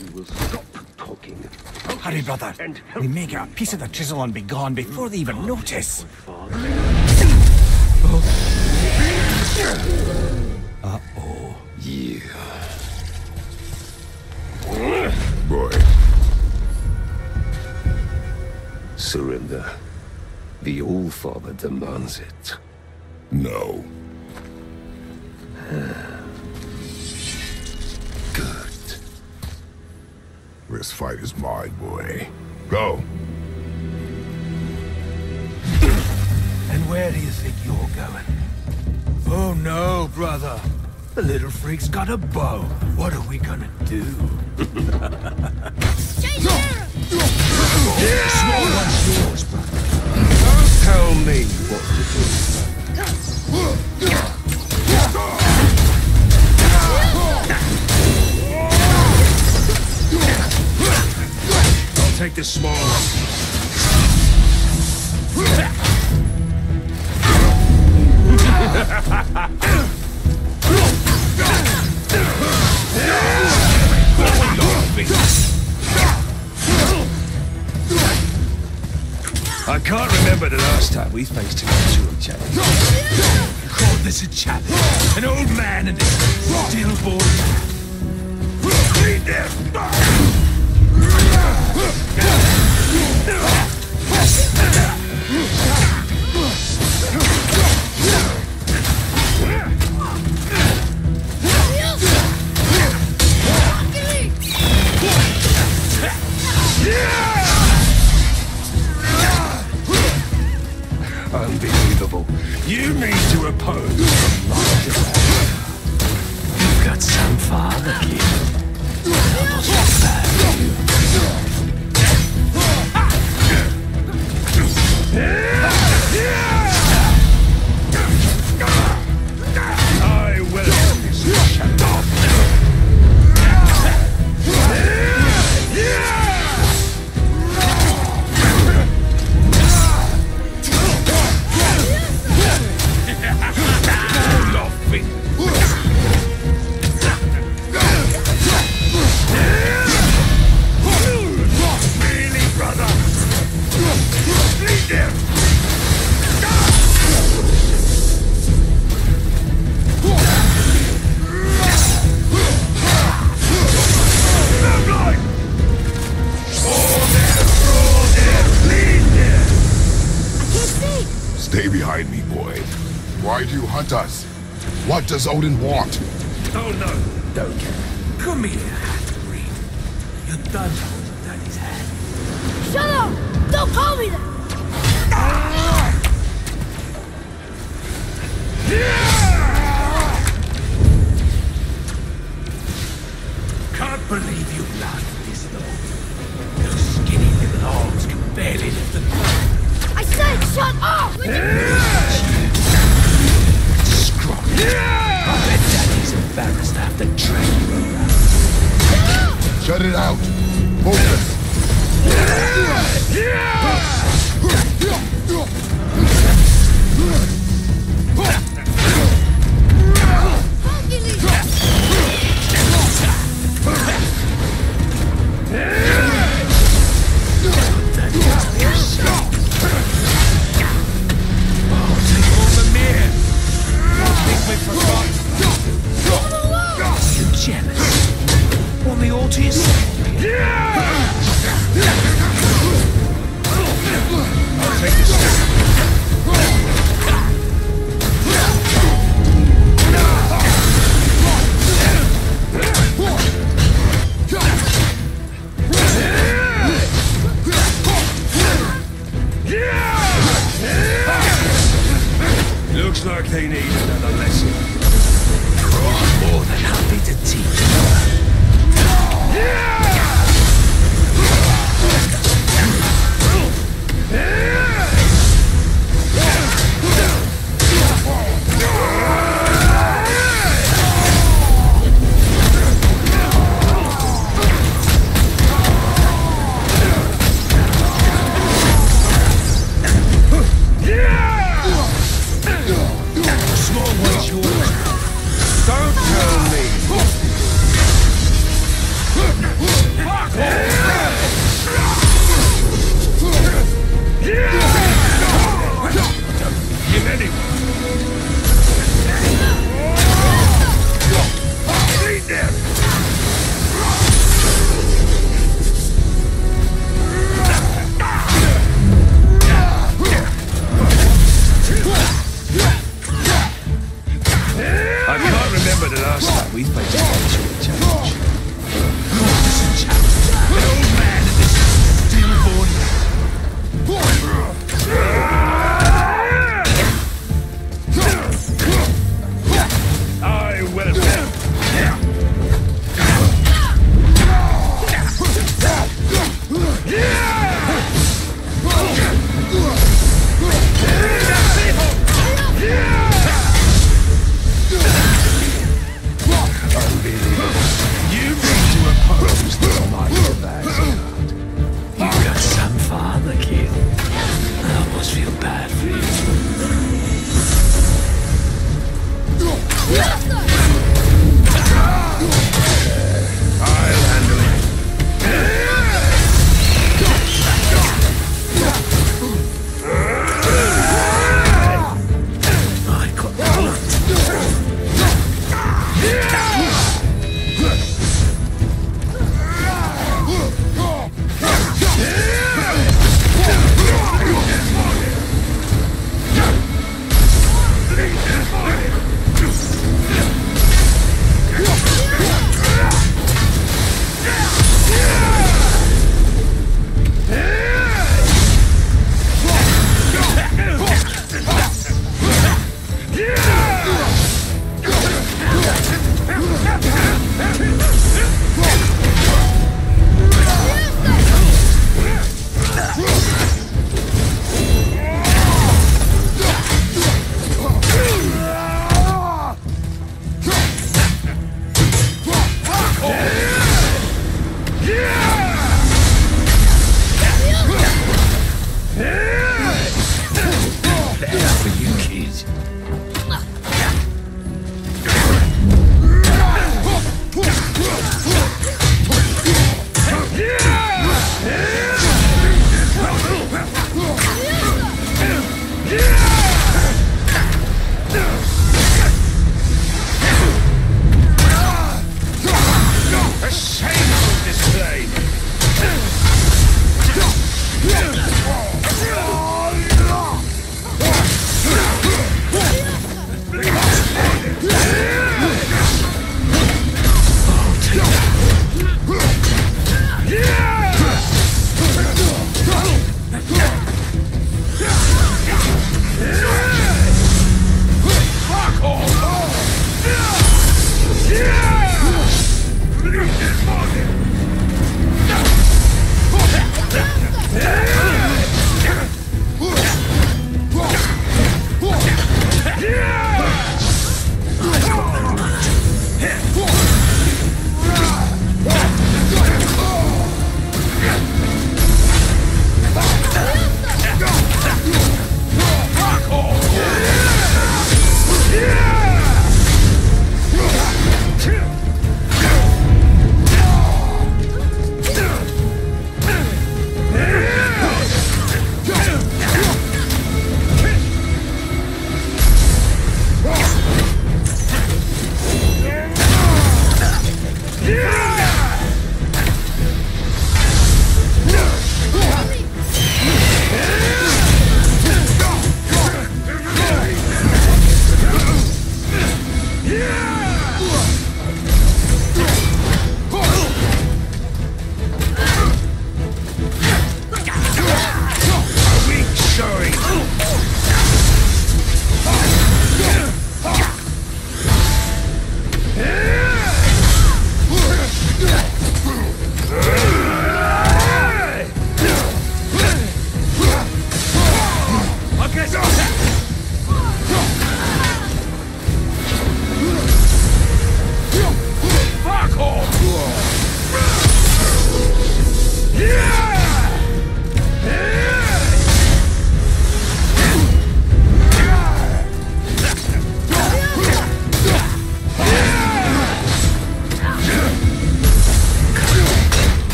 You will stop talking. Hurry, brother. We may get a piece of the chisel and be gone before they even notice. Uh-oh. Yeah. Boy. Surrender. The All-Father demands it. No. Good. This fight is mine, boy. Go. And where do you think you're going? Oh no, brother. The little freak's got a bow. What are we gonna do? Small one's yours, brother. Don't tell me what to do. I'll take the small one. I can't remember the last time we faced too much to each other. You call this a challenge? An old man and his stillborn man. Read them! Unbelievable. You mean to oppose a larger man? You've got some father, kid. Almost as bad as you. I will end this shadow. Stay behind me, boy. Why do you hunt us? What does Odin want? Oh no, don't care. Come here, half-breed. You done hold Daddy's hand. Shut up! Don't call me that! Can't believe you lasted this long. Those skinny little arms can barely lift the gun. I said shut up! Scrub. I bet Daddy's embarrassed to have to drag you around. Shut it out. Focus. Jealous? Want me all to yourself? I'll take this. Looks like they need another lesson. More than happy to teach you.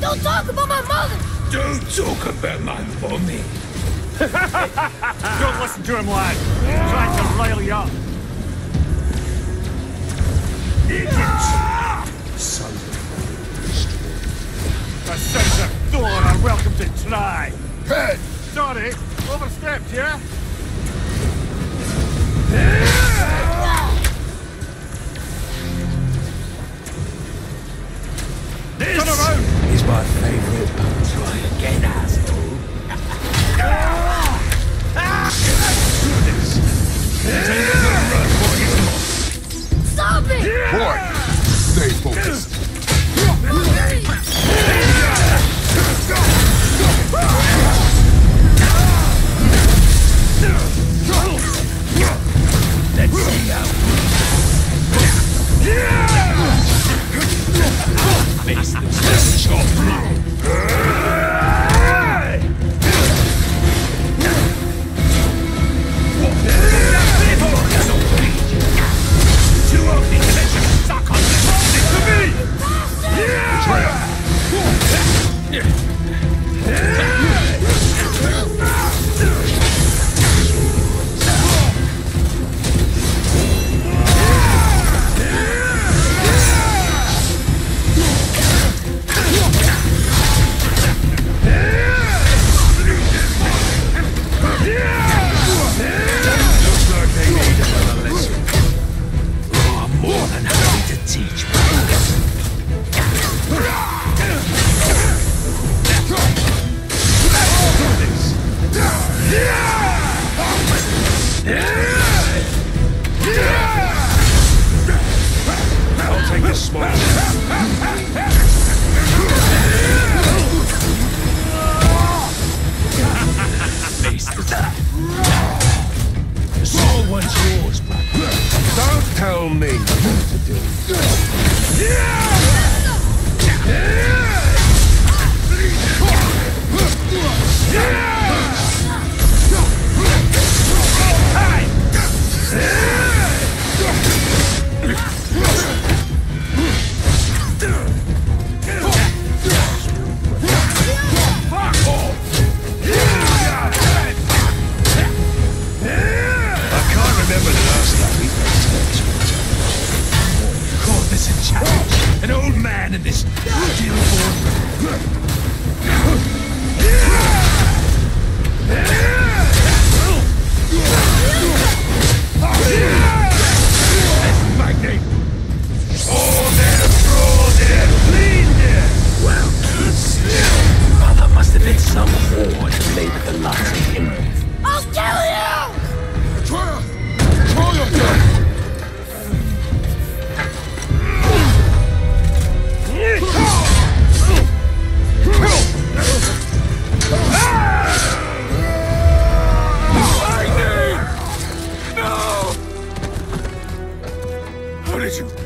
Don't talk about my mother! Don't talk about my mommy. Don't listen to him, lad. He's trying to rile you up. The sons of Thor are welcome to try. Head! Sorry, overstepped, yeah? This Turn around! is my favorite. Try again, asshole. Stop it! Boy, stay focused. Let's see how. Face the chop. Too ugly to let you suck on the to me! More than happy to teach. I'll take a small. The small one's yours, brother. Don't tell me what to do. I can't remember the last time we faced call this a challenge. An old man in this stillborn. Magnate! Oh, there, throw there, bleed there! Well, kids, mother must have been some whore to play with the likes of him. I'll kill you! Troya! Troya! How did you?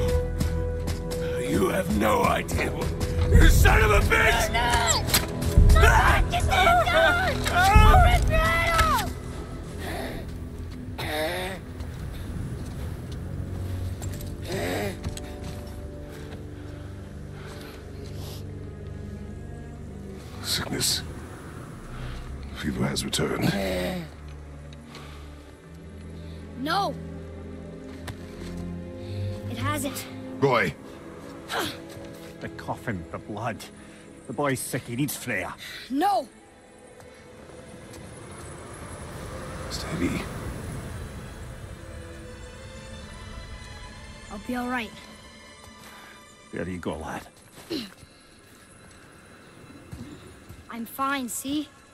You have no idea. You son of a bitch! Get this gun! I'll rip your head off! Sickness. Fever has returned. No! It hasn't. Roy, The coffin, the blood. The boy's sick, he needs Freya. No! steady. I'll be alright. There you go, lad. I'm fine, see?